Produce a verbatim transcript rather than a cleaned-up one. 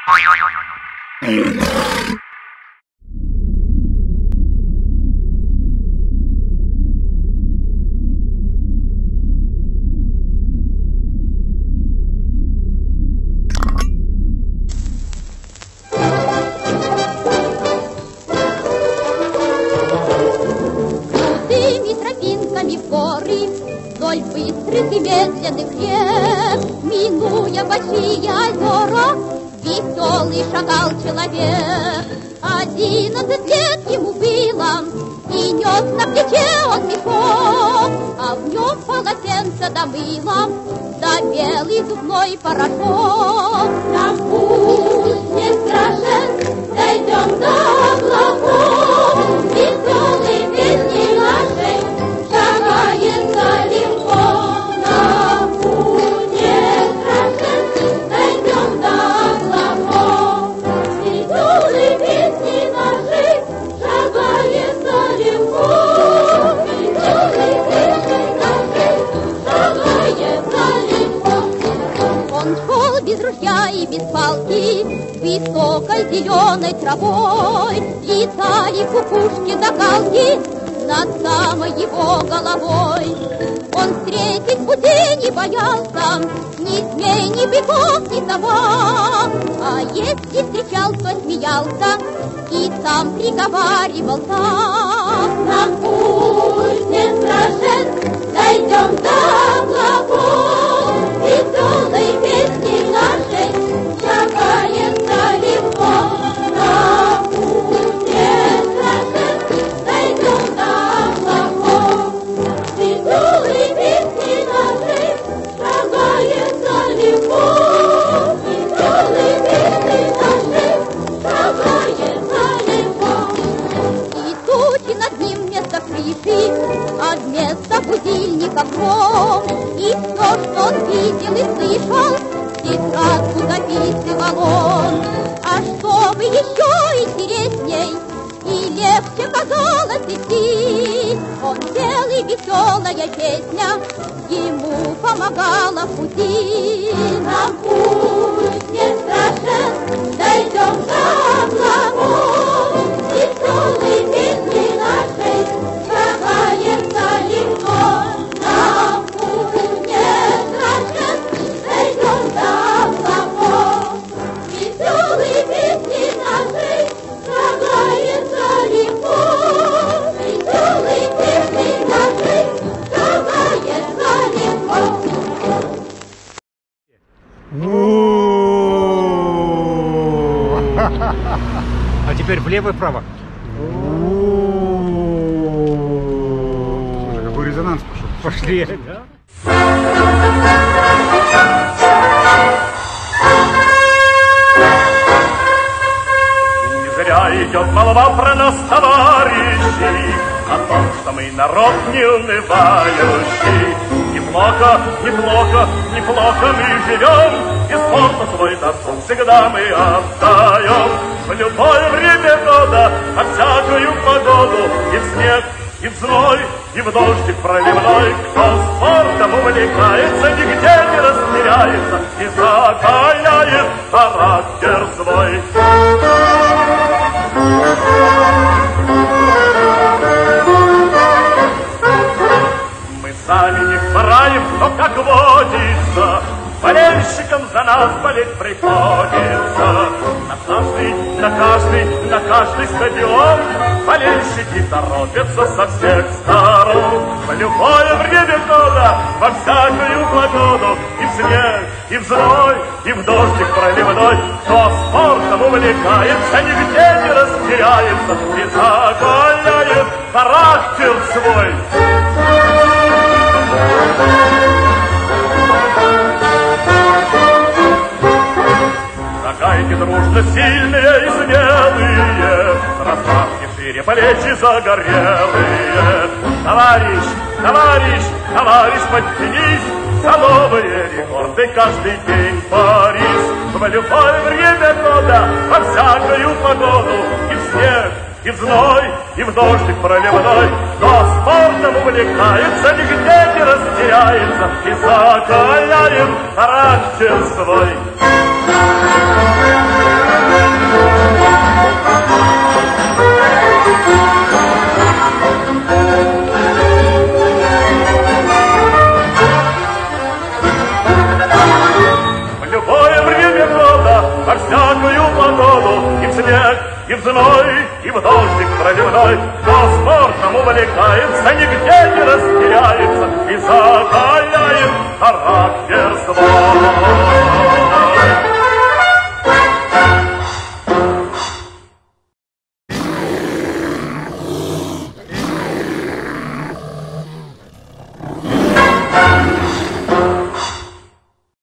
Вдоль быстрых и медленных рек, минуя большие озера, веселый шагал человек. Одиннадцать лет ему было, и нес на плече он мешок, а в нем полотенце да мыло, да белый зубной порошок. Нам путь не страшен, дойдем до облаков, веселой песни нашей шагается легко. Нам путь не страшен, дойдем до облаков, веселой песни нашей шагается легко. Веселой песни нашей шагается легко. Он шел без ружья и без палки, высокой зеленой травой летали кукушки да галки над самой его головой. Он встретить пути не боялся, ни змей, ни быков, ни сова, а если встречал, то смеялся и сам приговаривал так. Нам путь не страшен, дойдем до облаков, веселой песни нашей шагается легко. Нам путь не страшен, дойдем до облаков, веселой песни нашей шагается легко. Веселой песни нашей шагается легко. И тучи над ним вместо крыши, а вместо будильника гром. И все, что он видел и слышал, тетрадку записывал он. А чтобы еще интересней и легче казалось идти, он пел, и веселая песня ему помогала в пути. Нам путь не страшен, дойдем до облаков, веселой песни нашей шагается легко. Нам путь не страшен, дойдем до облаков, веселой песни нашей шагается легко. Веселой песни нашей шагается легко. А теперь влево и вправо. Слушай, какой резонанс пошел. Пошли. Да? Не зря идет молва про нас, товарищи, о том, что мы народ не унывающий. Неплохо, неплохо, неплохо мы живем, и спорта свой досуг всегда мы отдаем. В любое время года, на всякую погоду, и в снег, и в зной, и в дождик проливной. Кто спортом увлекается, нигде не растеряется и закаляет характер свой. Мы сами не хвораем, но как водится, болельщикам за нас болеть приходится. На каждый, на каждый, на каждый стадион болельщики торопятся со всех сторон. В любое время года, во всякую погоду, и в снег, и в зной, и в дождик проливной. Кто спортом увлекается, нигде не растеряется и закаляет характер свой. Шагайте дружно, сильные и смелые, расправьте шире плечи загорелые. Товарищ, товарищ, товарищ, подтянись, за новые рекорды каждый день Париж. В любое время года, во всякую погоду, и в снег, и в зной, и в дождик проливной. Кто спортом увлекается, нигде не растеряется и закаляет характер свой. спортом увлекается, нигде не растеряется и закаляет характер свой.